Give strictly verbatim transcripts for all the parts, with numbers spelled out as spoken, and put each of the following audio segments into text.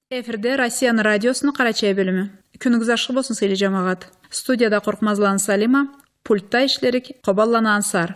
Efirde Rossiyanın radiosunun Qaraçay bölümü. Günüňiz açyk bolsun seyli jamagat. Studiyada Korkmazlan Salima, pultda işlerik Qoballan Ansar.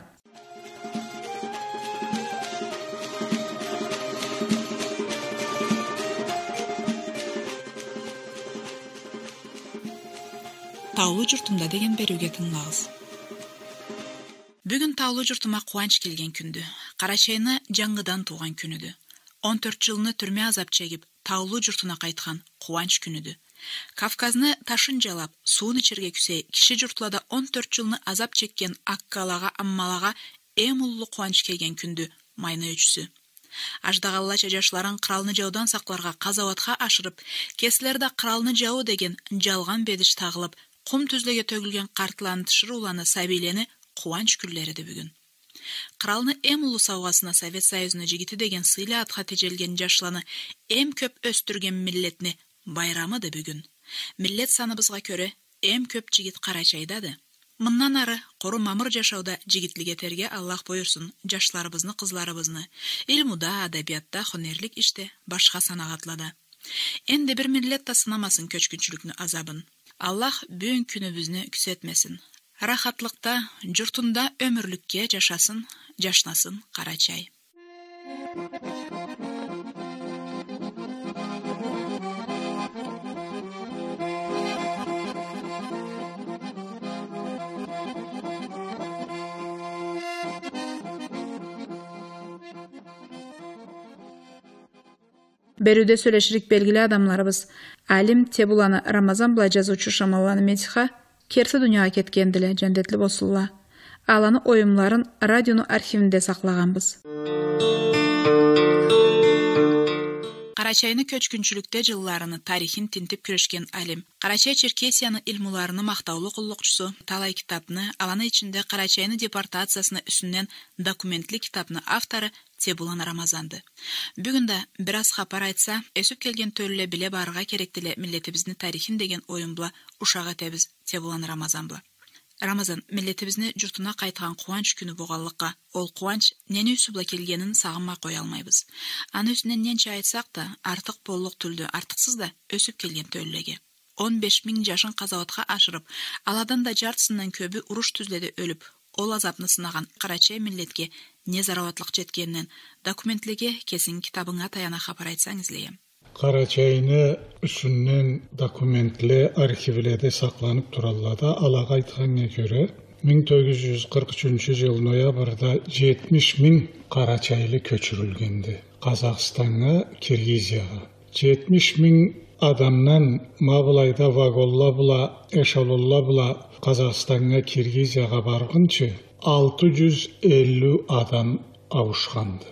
Tawlı jurtumda degen berüge tınlağız. Bugün tawlı jurtuma kuanç kelgen kündü. Qaraçayny жаңыдан tuğan günüdü. on dört yılını türme azap çekip tawlı jurtuna qaytkan kuanç günüdü. Kafkazny taşın jalap, suun içirge küse kişi jurtlada on dört yılını azap çekken akkalaga ammalaga em ullu kuanç kelgen kündü mayna öçüsü. Аждағаллача жашларын қыралны жаудан сақларға қазаватқа ашырып, кесілерді қыралны жауы деген жалған бедіш тағылып, құм түзлеге төгілген қартыланы тышыр уланы сәбейлені қуанч күллерді бүгін. Қыралны эм ұлы сауғасына Совет Союзына жигіті деген сыйлы атқа тежелген жашланы эм көп өстірген миллетіне байрамыды бүгін. Миллет саныбызға көрі эм көп жигіт Қарачайдады. Мыннан ары қору мамыр жашауда жигитлиге терге Аллах бойырсын жашларыбызны, кызларыбызны, илмуда, адабиятта, хонерлик иште башка санагатлада. Энди бир миллет та сынамасын көчкүнчүлүкнү азабын. Аллах бүгүн күнүбүзүнү күсөтмесин. Рахатлыкта, журтунда өмүрлүккө жашасын, жашнасын Карачай. Berüde söyleşirik belgili adamlarımız Alim Tebulanı Ramazan bula жазуучу Шамалланы Медиха керси дүйнөгө кеткендиле жендетли болсулла. Аланы оюмларын радиону архивинде саклаганбыз. Карачайны көчкүнчүлүктө жылларыны тарихин тинтип күрөшкен Алим Карачай Черкесияны илмуларыны мактаулуу куллукчусу талай китапны, аланы ичинде Карачайны депортациясына үсүннен документли китапны автору Тебулан Рамазанды. Бүгүн да бир аз хабар айтса, өсүп келген төлүлө биле барга керектеле миллетибиздин тарихин деген оюмбла ушага тебиз Тебулан Рамазан бла. Рамазан миллетибизни журтуна кайткан кубанч күнү бугаллыкка, ол кубанч нени үсүбла келгенин сагынмай кое алмайбыз. Аны үстүнөн ненче айтсак да, артык боллук түлдү, артыксыз да өсүп келген төлүлөгө. он беш миң жашын казаватка ашырып, аладан да жартысынан көбү уруш түзледе өлүп, ол азапны сынаган Карачай миллетке не зараватлык жеткенинен документлеге кесин китабыңа таяна хабар айтсаңыз лейем. Карачайны үсүннен документле архивледе сакланып тураллада алага айтканга көрө миң тогуз жүз кырк үчүнчү жыл ноябрда жетимиш миң карачайлы көчүрүлгенди. Казакстанга, Киргизияга. жетимиш миң адамнан мабылайда вагонла була, эшелонла була Казакстанга, Киргизияга баргынчы алты жүз элүү адам авушканды.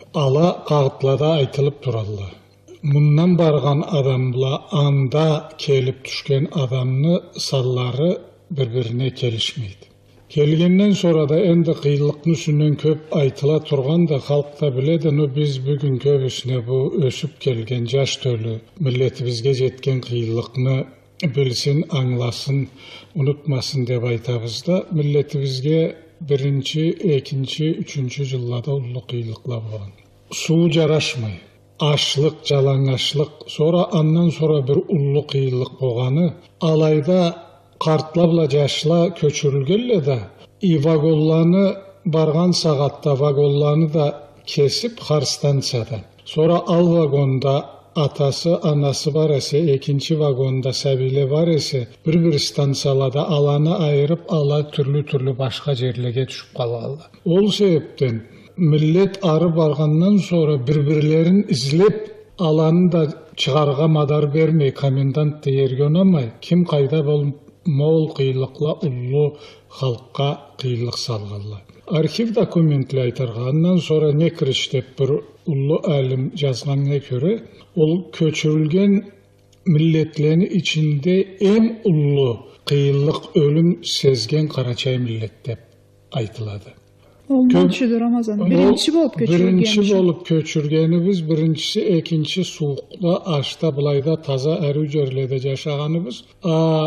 Ала кагытлада айтылып туралла. Мундан барган адамла анда келип түшкен адамны саллары bir-birine келишмейт. Келгенден sonra da endi кыйынлыктын үстүнөн көп айтыла турганда халкта биледи, но биз бүгүн көбүсүнө бу өсүп келген жаш төлү миллетибизге жеткен кыйынлыкны билсин, аңласын, унутмасын деп айтабыз да, миллетибизге биринчи, экинчи, үчүнчү жылларда улуу кыйынлыклар болгон. Суу жарашмай, ачлык, жалаңачлык, sonra андан sonra bir улуу кыйынлык болганы, алайда картлабла жашла көчүрүлгенле да, и вагонланы барган сагатта вагонланы да кесип хар станциядан. Sonra ал вагонда атасы, анасы бар эсе, экинчи вагонда сәбиле бар эсе, bir-bir станцияларда аланы айырып, ала түрлүү-түрлүү башка жерлерге түшүп калган. Ол себептен миллет ары баргандан sonra bir-biрлерин излеп, аланы да чыгарга мадар бермей, комендантты жерге унамай, ким кайда болуп мол кыйынлыкла улуу халкка кыйынлык салганлар. Архив документле айтарга, андан sonra Некрич деп bir улуу алим жазганга көрө, ол көчүрүлген миллетлердин ичинде эң улуу кыйынлык өлүм сезген Карачай миллет деп айтылады. Olmuşudur Ramazan. Birinci bolup köçürülgen. Birinci bolup köçürgenimiz, birincisi, ekinci soğukla, açta, bulayda, taza, eri yerlerde yaşaganımız.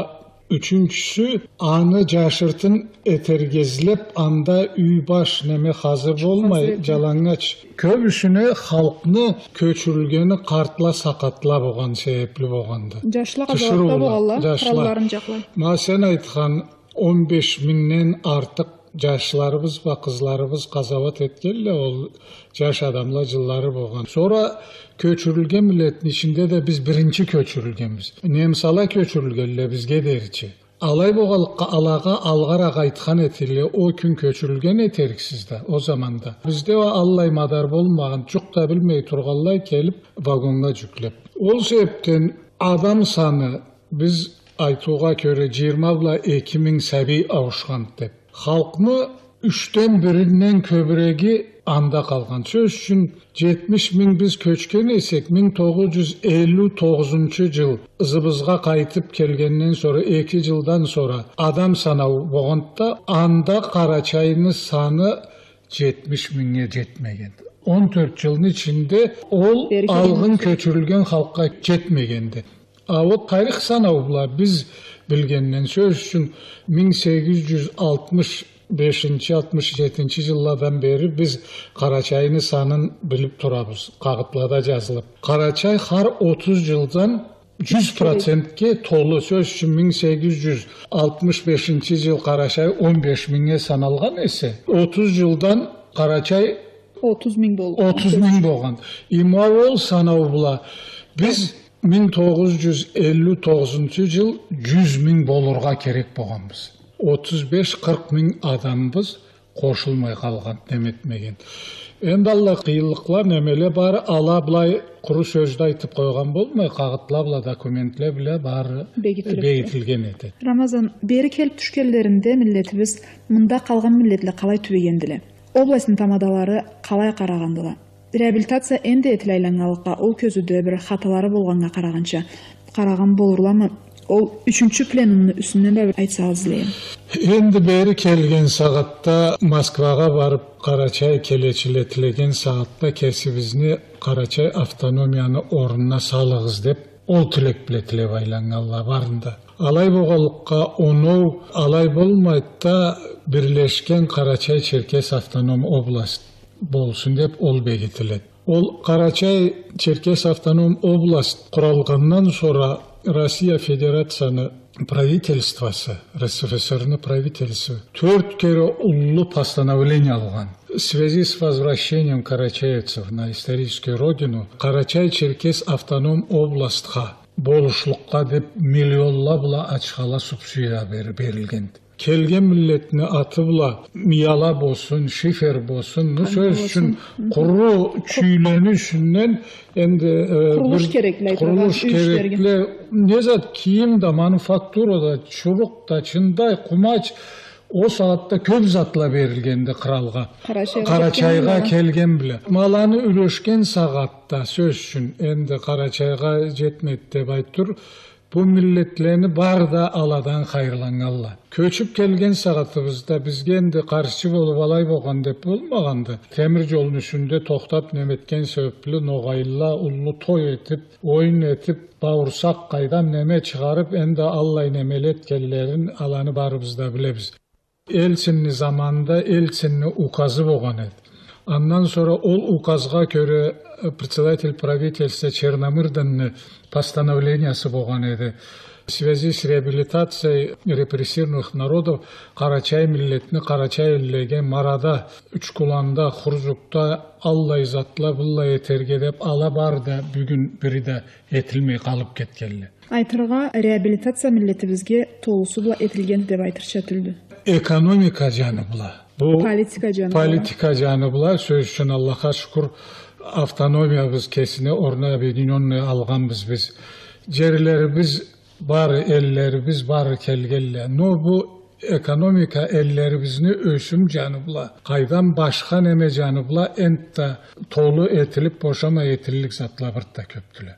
Üçüncüsü, anı jaşırtın etergezlep anda üy baş neme hazır olmay jalangaç. Köbüsüne halkını köçürülgeni kartla sakatla boğan sebepli boğandı. Jaşla kazalakta boğalla, kralların jaklay. Ma sen aytkan on beş minden artık jaşlarımız ve kızlarımız kazavat etkelle ol jaş adamla jılları boğan. Sonra köçürülgen milletin içinde de biz birinci köçürülgenmiz. Nemsala köçürülgenle bizge derçi. Alay boğalıqqa alağa alğara qaytxan etili o gün köçürülgen eteriksizde o zamanda. Bizde o allay madar bolmağın çok da bilmey turğallay kelip vagonga yüklep. O sebepten adam sanı biz aytuğa köre yirmi bla iki min səbi avuşqan dep. Halkmı üçten birinden köbüregi anda kalgan. Söz üçün yetmiş min biz köçken esek bin toğuz yüz elli toğuzuncu yıl ızыбызга kaytıp kelgenden sonra iki yıldan sonra adam sanağı boğanda anda Karaçay'ın sanı yetmiş minge jetmegen. on dört yılın içinde ol algın köçürülgen halkka jetmegendi. O tarih sanağı biz bilgenden söz üçün bin sekiz yüz altmış beşinci altmış yedinci yıllardan beri biz Karaçay'ın sanın bilip turabız. Kağıtlarda yazılıp. Karaçay har otuz yıldan yüz prosentke tolu. Söz üçün bin sekiz yüz altmış beşinci yıl Karaçay on beş minge sanalgan ese. otuz yıldan Karaçay otuz min bolgan. otuz min bolgan. İmavol sanağı bula. Biz bin toğuz yüz elli toğuzuncu yıl yüz min bolurga kerek bolganbız. otuz beş qırq min adamımız qoşulmay qalğan demetmegen. Endi Allah qıyılıqlar nemele bari ala bilay quru sözde aytıp qoygan bolmay, qağıtla bile dokumentle bile bari beyitilgen edi. Ramazan, beri kelip düşkellerinde milletimiz mında qalğan milletle qalay tübegendile. Oblasın tamadalары qalay qaragandыла. Реабилитация endi etilaylangalıqqa ol közüde bir hataları bolğanga qaragança qaragan bolurlamı? O üçüncü plenumunu üstünden de bir aytsağız dileyim. Endi beri kelgen saatta Moskvaga barıp Karaçay keleçiletilegen saatta kesibizni Karaçay avtonomiyanı orununa salığız dep ol tilek bile tilep aylanganlar barında. Alay boğalıqqa onu alay bolmaydı da Birleşken Karaçay Çerkes Avtonom Oblast bolsun dep ol begitiledi. Ol Karaçay Çerkes Avtonom Oblast kuralgandan sonra Россия Федерацияны правительствосы, РСФСР'ны правительство төрт кere уллу постановление алган. В связи с возвращением карачаевцев на историческую родину Карачай-Черкес автоном областқа болушлукка деп миллионлап ачкала субсидия берилген. Kelgen milletini atıbla miyala bolsun, şifer bolsun, bu söz üçün kuru çüylenişinden endi kuruluş gerekli, kuruluş gerekli, nezat kiyim da manufakturada, çuruk da, çınday, kumaç o saatte köp zatla berilgendi kralga. Karaçayga kelgen bile. Malanı üleşken saatta söz üçün endi Karaçayga jetmedi dep aytır. Bu milletlerini bar da aladan hayırlangallar. Köçüp kelgen saatımızda bizge endi karşı bolup alay boğan dep bolmagandı. Temir yolun üstünde toktap nemetken sebepli noğayla ullu toy etip, oyun etip, bağırsak kaydan neme çıkarıp endi allay nemelet kellerin alanı barımızda bilebiz. Elçinli zamanında elçinli ukazı boğan edi. Ondan sonra ol ukazga göre председатель правительства Черномырдин'nin постановлениясы болған еді. В связи с реабилитацией репрессированных народов Карачай миллетini Карачай иллеген Марада, Üçkulanda, Хурзукта Аллай затла бұллай етерге деп ала барды бүгін бірі де етілмей қалып кеткелі. Айтырға реабилитация milletibizge toğusu da etilgen деп айтырча түлді. Ekonomika canı bula. Bu politika canı. Politika canı bula. Söz için Allah'a şükür avtonomiyamız kesine orna bedinonne alganbız biz. Cerlerimiz bar ellerimiz bar kelgelle. No bu ekonomika ellerimizni ösüm canı bula. Kaydan başka neme canı bula enta tolu etilip boşama etillik zatla birta köptüle.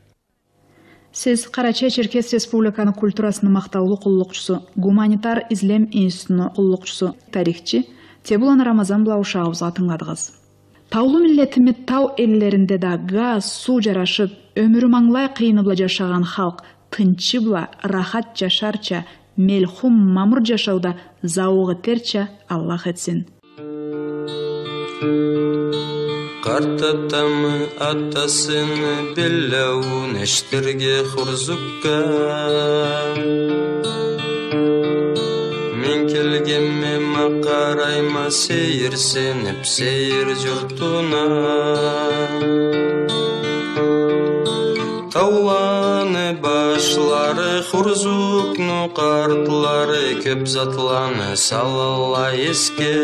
Siz Карачай-Черкес Республиканы культурасының мақтаулы құллықшысы, гуманитар излем институтының құллықшысы, тарихчы Тебулан Рамазан Блаушағызға тыңладыңыз. Таулы миллетімі тау еллерінде да газ, су жарашып, өмірі маңлай қиыны бұла жашаған халық тынчы бұла, рахат жашарча, мелхум мамыр жашауда зауығы терче Аллах етсін. Қартатамы атасыны белләуін әштерге құрзыққа. Мен келгенме мақарайма сейірсеніп сейір жұртына. Тауланы башлары құрзықны қартлары көп затланы салала еске.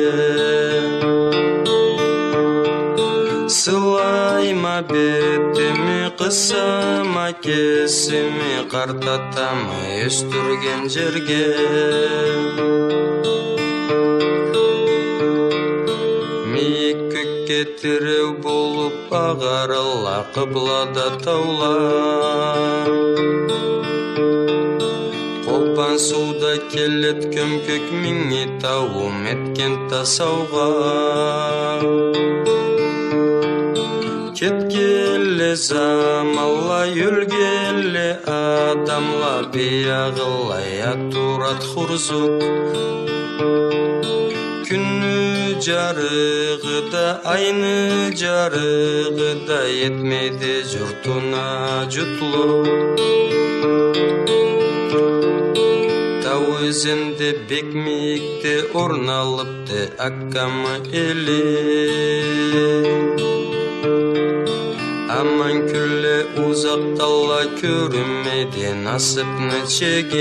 Сылайма бетіме қысама кесіме қартатамы өстірген жерге. Мейік көкке тіреу болып ағарыла қыблада таула. Қопан суда келет көмкөк меңе тауым еткен тасауға. Кеткелі замалла, өлгелі адамла, бияғылай атурат құрзук. Күні жарығыда, айны жарығыда, етмейді жұртына жұтлу. Тау өзінде бекмейікті орналыпты аккамы елі. Аман күлі ұзақталла көрімейді насыпны чеге.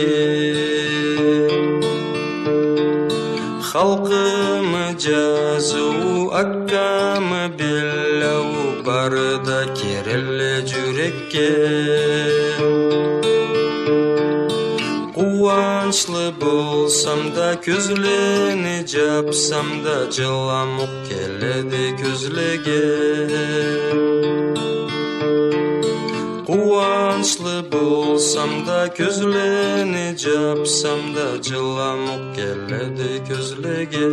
Халқымы жазу, аккамы белләу, барыда керелі жүрекке. Қуанчлы болсам да, көзлені жапсам да, жыламық келеді көзлеге. Қуанчлы болсам да, көзлені жапсам да, жыламық келеді көзлеге.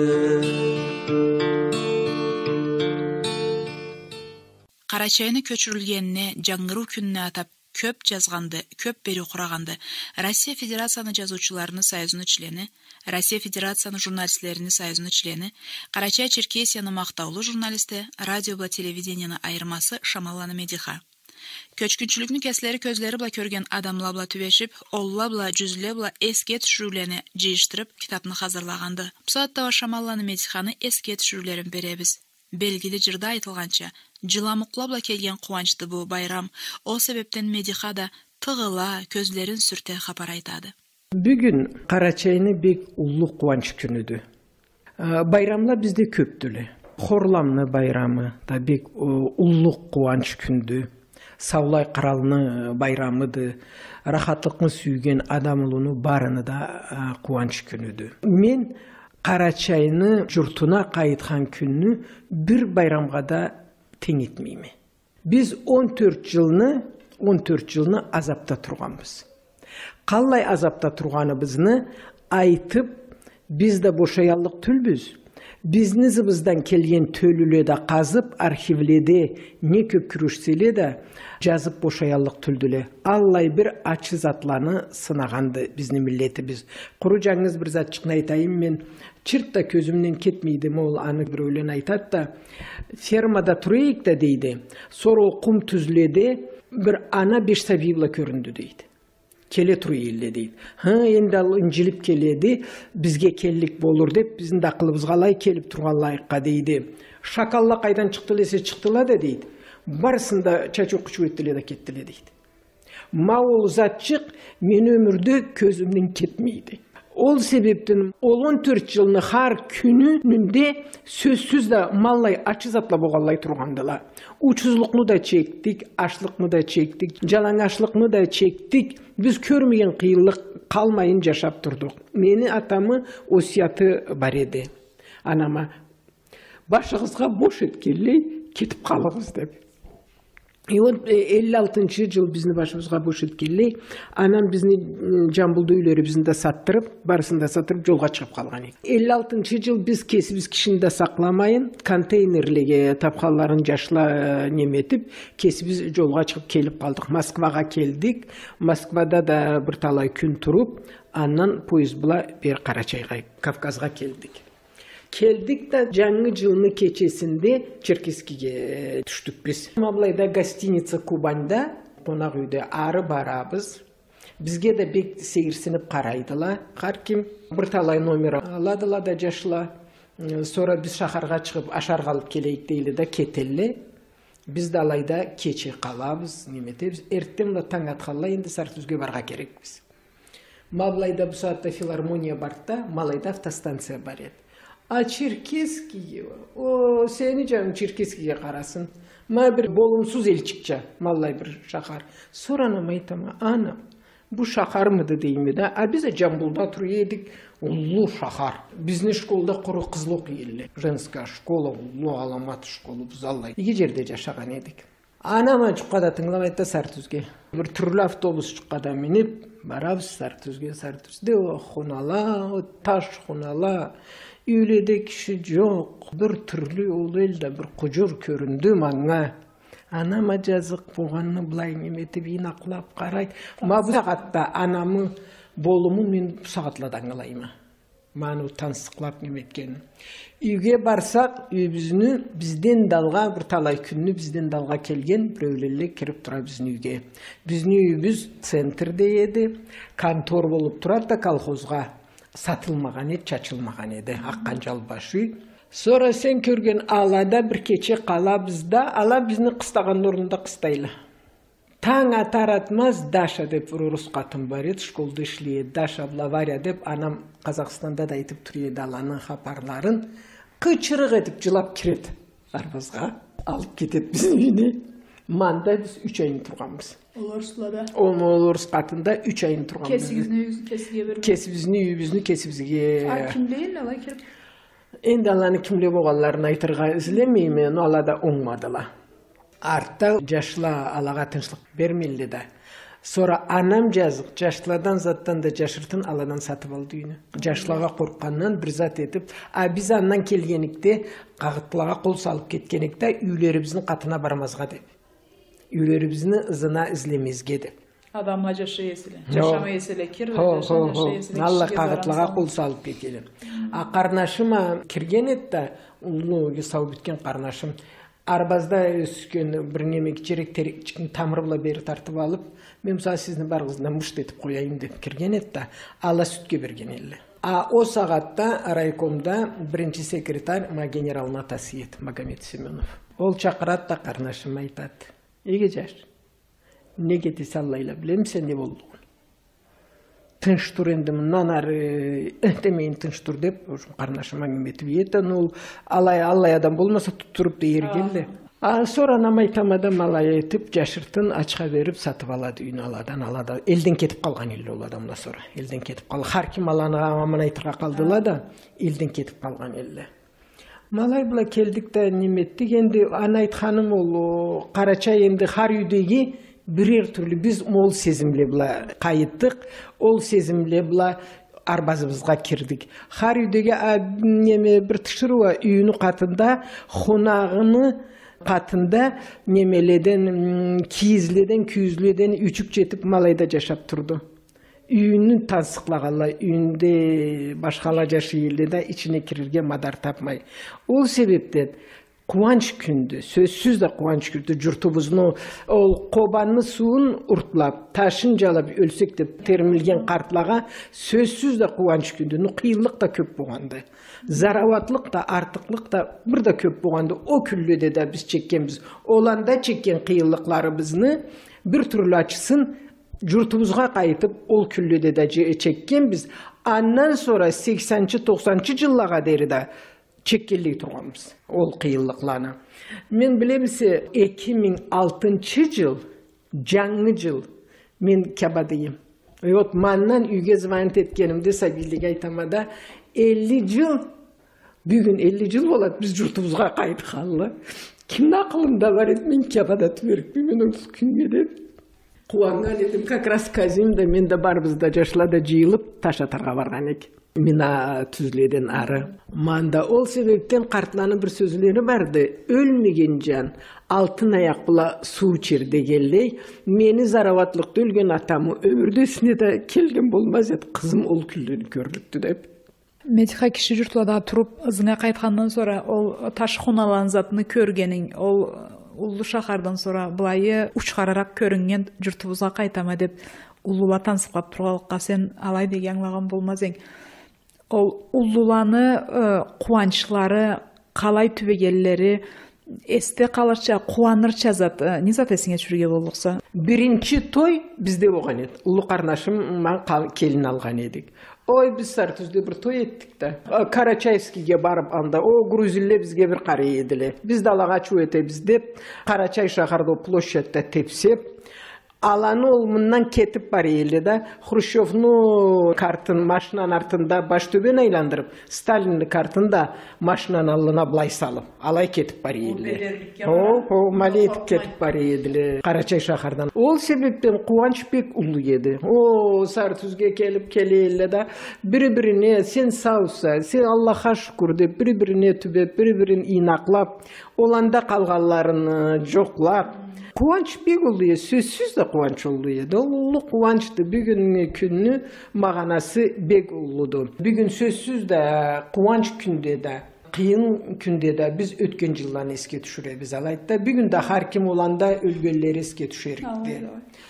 Қарачайны көчүрүлгенине жаңгыруу күнүнө атап көп жазганды, көп бери кураганды Россия Федерацияны жазуучуларынын союзунун члени, Россия Федерацияны журналистлеринин союзунун члени, Карачай Черкесиянын мактаулуу журналисти, радио ва телевидениянын айырмасы Шамалланы Медиха. Көчкүнчүлүктүн кеслери көзлери бла көрген адамла бла түбешип, олла бла жүзле бла эске түшүрүүлөрүнү жыйыштырып, китапны hazırlaганды. Бусаттава Шамалланы Медиханы эске түшүрүүлөрүн беребиз. Белгили жырда айтылганча, жыламыкла бла келген кубанчты бу байрам, о себептен Медиха да тыгыла көзлерин сүрте капар айтады. Бүгүн Карачайны бек уллук кубанч күнүдү. Байрамла бизде көптүлө. Хорламны байрамы да бек уллук кубанч күндү. Саулай Каралны байрамыды. Рахатлыкны сүйген адамылууну барыны да кубанч күнүдү. Мен Карачайны журтуна кайыткан күнү бир байрамга да тең этмейм. Биз он төрт жылны, он төрт жылны азапта турганбыз. Калай азапта турганыбызны айтып, биз да бошаялык түлбүз. Биздин зыбыздан келген төлүлөдө казып, архивледе не көп күрөшселе да жазып бошаялык түлдүлө. Аллай бир ачы затланы сынаганды биздин миллетибиз. Куру жаңыз бир затчыкны айтайын, мен чырт да көзүмдөн кетмейди, могул аны бир өлөн айтат да, фермада турайык да дейди. Сору кум түзледе бир ана беш сабийла көрүндү дейди. Келе турайылы дейди. Ха, енді ал үнжиліп келеді, бізге келлік болур деп, біздің дақылыбыз қалай келіп тұрған лайыққа дейді. Шакалла қайдан шықтылесе шықтыла да дейді. Барысында чачу құшу еттіле да кеттіле дейді. Маул затчық мен өмірді көзімнен кетмейді. Ол себептен ол он төрт жылны har күнүнде сөзсүз да маллай ачы затла болғалай тұрғандыла. Учузлықны да чектик, ашлықны да чектик, жалаңашлықны да чектик. Біз көрмеген қиылық қалмайын жашап тұрдық. Мені атамы осияты бар еді. Анама башығызға бош еткелей кетіп қалығыз деп. И вот elli алтынчы жыл бізді башымызға бош еткенлей, анам бізді Жамбылды үйлері бізді саттырып, барысында саттырып, жолға шығып қалған еді. elli алтынчы жыл біз кесібіз кішінде сақламайын, контейнерлеге тапқаларын жашла неметіп, кесібіз жолға шығып келіп қалдық. Москваға келдік. Москвада да бір талай күн тұрып, аннан пойыз бұла бер Қарачайға, Кавказға келдік. Келдік та жаңы жылны кечесінде Черкескіге түштік біз. Маблайда гостиница Кубаньда, қонақ үйде ары барабыз. Бізге де бек сегірсініп қарайдыла. Қаркім бір талай номер аладыла да жашыла. Сора біз шақарға шығып ашар қалып келейік дейлі да кетелі. Біз де алайда кече қалабыз, неметебіз. Эрттен да таң атқалла енді Сартөзге барға керек біз. Маблайда бұл саатта филармония барда, Малайда автостанция бар еді. А Черкескіге, о, сені жаным Черкескіге қарасын. Ма бір болымсыз елчікча, малай бір шақар. Соранам айтама, анам, бұл шақар мыды деймі да? А біз Жамбылда тұру едік, ұлы шақар. Біздің школда құры қызлық елі. Женская школа, ұлы аламат школы біз аллай. Еге жерде жашаған едік. Анама жұққада тыңлам айтта Сартөзге. Бір түрлі автобус жұққада меніп, барабыз Сартөзге, Сартөзде хонала, таш хонала. Үйледе кіші жоқ, бір түрлі ол елді бір құжыр көрінді маңа. Анама жазық болғанны бұлай неметіп, инақлап қарай. Ма бұл сағатта анамы болымы мен сағатладан қалайма. Ману тансықлап неметкен. Үйге барсақ, үйбізіні бізден далға, бір талай күнні бізден далға келген біреулелі керіп тұра біздің үйге. Біздің үйбіз центрде еді, контор болып тұрады да колхозға. Сатылмаған еді, чачылмаған еді, аққан жалбаш үй. Сора сен көрген алада бір кече қала бізда, ала бізді қыстаған орында қыстайлы. Таң атар атмаз Даша деп ұрыс қатын бар еді, школды ішлі еді, Даша Блавария деп, анам Қазақстанда да айтып тұр еді аланың хапарларын, қычырық етіп жылап кереді арбазға, алып кетеді біздің үйіне. Манда біз үш айын тұрғанбыз. Оларсылада? Ол орыс қатында үш айын тұрғанбыз. Кесігізіне кесіге бермей? Кесібізіне үйбізіне кесібізге. А кімлейін алай керіп? Енді аланы кімле болғанларын айтырға ізлемеймен, алада оңмадыла. Артта жашла алаға тыншылық бермелді да. Сора анам жазық, жашладан заттан да жашыртын аладан сатып алды үйіні. Жашлаға қорққаннан бір зат етіп, а біз аннан келгенікте, қағыттылаға қол салып кеткенікте, үйлері біздің қатына бармазға деп. Үйлері біздің ызына ізлемезге деп. Адамға жашы есілі, жашама есілі, кірді жашы есілі. Алла қағыттылаға қол салып кетелі. А қарнашыма кірген етті, ұлы сау біткен қарнашым. Арбазда өскен бір немек жерек терекчіктің тамыр бұла бері тартып алып, мен мысалы сіздің барғызынан мұшт етіп қояйын деп кірген етті, ала сүтке берген елі. А о сағатта райкомда бірінші секретарь ма генерал Натасы еді, Магомед Семенов. Ол чақырат та қарнашым айтады. Еге жаш, неге десе Аллайла білем, сен не болдың? Тынш тұр енді мұнан ары әтемейін тынш тұр деп, қарнашым әңгіметіп етін, ол алай адам болмаса тұттырып да ергенді. Сора намай тамадам алай етіп, жашыртын ачқа беріп сатып алады үйін аладан алады. Елден кетіп қалған елі ол адамда сора. Елден кетіп қалған. Харким аланы аман айтырға қалдыла да, елден кетіп қалған елі. Малай бұла келдік та неметтік енді, ана айтқаным ол Қарачай енді қар үйдегі бірер түрлі біз ол сезімле бұла қайыттық, ол сезімле бұла арбазымызға кірдік. Қар үйдегі неме бір түшіруа үйіні қатында, қонағыны қатында немеледен, киізледен, күйізледен үчіп жетіп малайда жашап тұрды. Үйінің тансықлағала, үйінде башқала жашы елде да ішіне кірерге мадар тапмай. Ол себептен қуанч күнді, сөзсіз де қуанч күнді жұртыбызны ол қобанны суын ұртлап, ташын жалап өлсек деп термілген қартлаға сөзсіз де қуанч күнді, қиылық та көп болғанды. Зараватлық та, артықлық та бір да көп болғанды. О күлледе де біз чеккенбіз. Оланда чеккен қиылықлары бізні бір түрлі açısın жұртымызға қайтып, ол күлледе де чеккенбіз. Аннан sonra сексенінші тоқсаныншы жыллаға дері де чеккелей тұрғанбыз, ол қиылықланы. Мен білемесе, эки миң алтынчы жыл, жаңы жыл, мен кабадайым. Вот маннан үйге звонит еткенімде Сабилиге айтамада, элүү жыл, бүгін элүү жыл болады, біз жұртымызға қайты қалды. Kimde aklımda var etmeyin kefada tüverip ben olsun künge dedim. Kuangan edim, как раз Kazim'de men de barımızda yaşlarda jıyılıp taş atarga bargan edik. Mina tüzleden arı. Manda ol sebepten kartlanın bir sözleri vardı. Ölmegen can altın ayak bula su içir degelley. Meni zaravatlıkta ölgen atamı ömürdesine de kelgen bolmaz et. Kızım ol küllünü körlüktü dep. Medika kişi jurtlada turup ızına kaytkandan sonra ol taş hunalan zatını körgenin, ol ullu şahardan sonra bulayı uçkararak körüngen jurtubuzga kaytama dep ullula tansıqlap turgalıkka sen alay degen anlagan bolmaz eң. Ol ullulany kuvançlары, kalay tübegelleri esте kalırça, kuanırça zat ne zat esine çürüge bolduqsa? Birinci toy bizde bolgan edi. Ullu karnaşım man kelin algan edik. Oy biz Sartuz'da bir toy ettik de. Karaçayski'ye barıp anda o Gruzille bizge bir qarı edile. Biz de alağa çu etebіз dep Karaçay şaharda ploşetте tepsep alanı olmundan ketip bar eli de Хрущевну kartın maşınan artında baş töben aylandırıp Stalin'li kartın da maşınan alına blay salıp alay ketip bar eli. O, o mali etip ketip bar eli Karaçay şahardan. Ol sebepten Kuvanç pek ulu yedi. O Sartuz'ga kelip keleyeli de biri-birine sen sağsa, sen Allah'a şükür de biri-birine tübep, biri-birini inaklap, olanda kalganlarını joklap, Kuvanç bek oluyor, sözsüz de kuvanç oluyor. Ulu kuvançtı, bugün günü mağanası bek oludu. Bugün sözsüz de kuvanç günde de, kıyın günde de biz ötken yıllarını eske düşüremiz alaydı. Bugün de harkim olanda ölgölleri eske düşürerikti.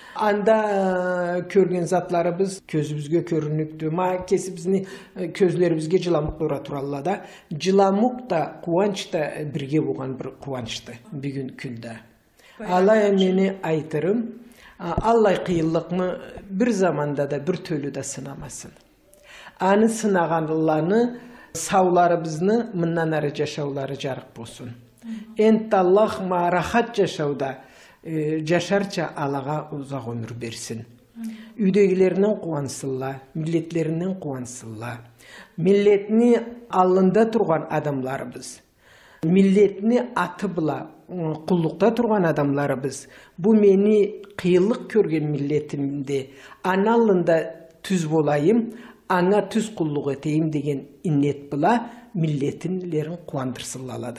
Anda körgen zatlarımız közümüzge körünüktü. Ma kesibizini közlerimizge jılamuk dora turalla da. Jılamuk da kuvanç da birge bolgan bir kuvançtı bugün günde. Alay meni aytırım, Allah kıyıllıkını bir zamanda da bir tölü de sınamasın. Anı sınağanlarını, savlarımızını mından arı yaşavları jarık bolsun. Ent Allah ma rahat yaşavda yaşarça Allah'a uzak ömür bersin. Üdegilerinin kuvansılla, milletlerinin kuvansılla. Milletini alında turgan adamlarımız. Milletini atıbla, kullukta turgan adamlarımız. Bu meni kıyılık körgen milletimde analında tüz bolayım, ana tüz kulluk eteyim degen innet bula milletinlerin kuandırsıllaladı.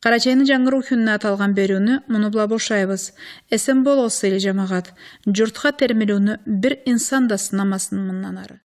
Карачайны жаңгыруу күнүнө аталган берүүнү муну була бошайбыз. Эсен болосу эле жамагат. Журтка термелүүнү бир инсан да сынамасын мындан ары.